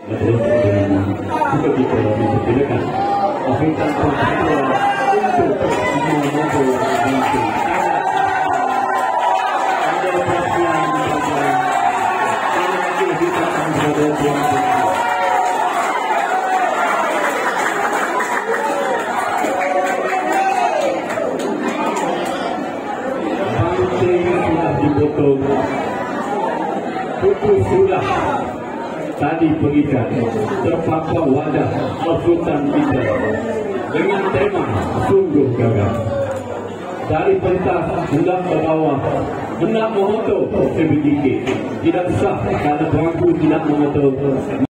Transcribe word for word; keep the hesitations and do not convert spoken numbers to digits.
Juga kita dipersilakan Afrikan Persatuan untuk membantu bantu. Ada perhatian kepada kita akan berada di sudah dipotong, putus sudah tadi pengikat terpampang wajah Al-Sultan kita dengan tema sungguh gagah. Dari pentas hingga ke bawah hendak memoto sebiji tidak sah karena bangku tidak memoto.